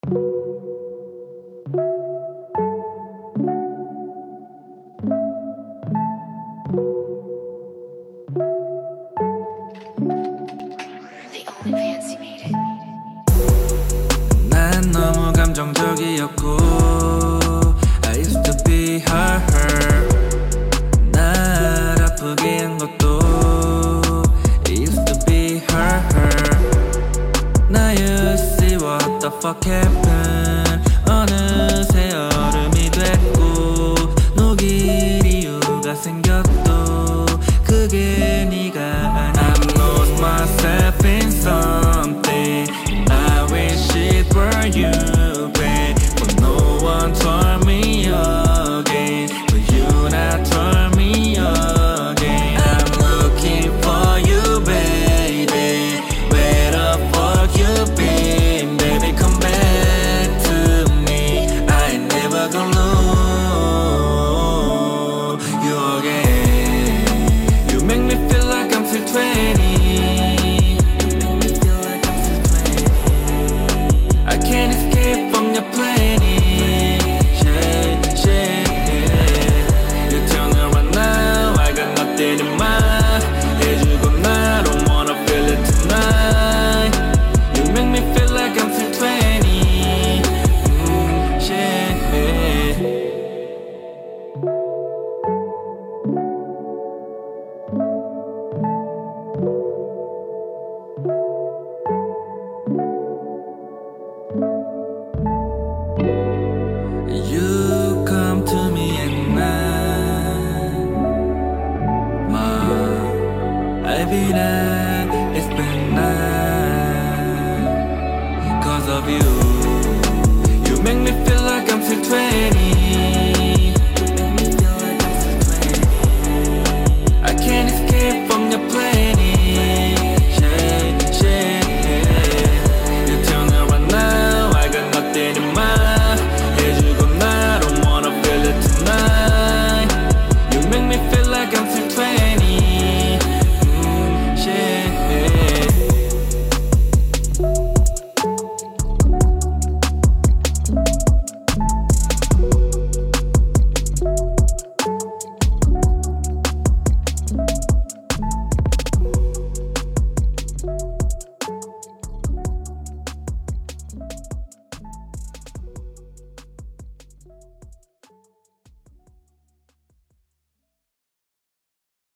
난 너무 감정적이었고 I used to be her 날 아프게 한 것도 It used to be her Now you see what the fuck happened 어느새 얼음이 됐고 녹일 이유가 생겼도 그게 네가 아니야 I lost myself in something I wish it were you, babe But no one told me again But you not told me again I'm looking for you, baby Where the fuck you been, baby Come back to me I ain't never gonna lose you again You make me feel like I'm still 20 I can't escape from your planning. Shit, yeah. You tell me right now I got nothing in mind. 해주고 I don't wanna feel it tonight. You make me feel like I'm still 20. Shit. You come to me at night, every night it's been night. Cause of you, you make me feel like I'm still 20. I can't escape from your plane.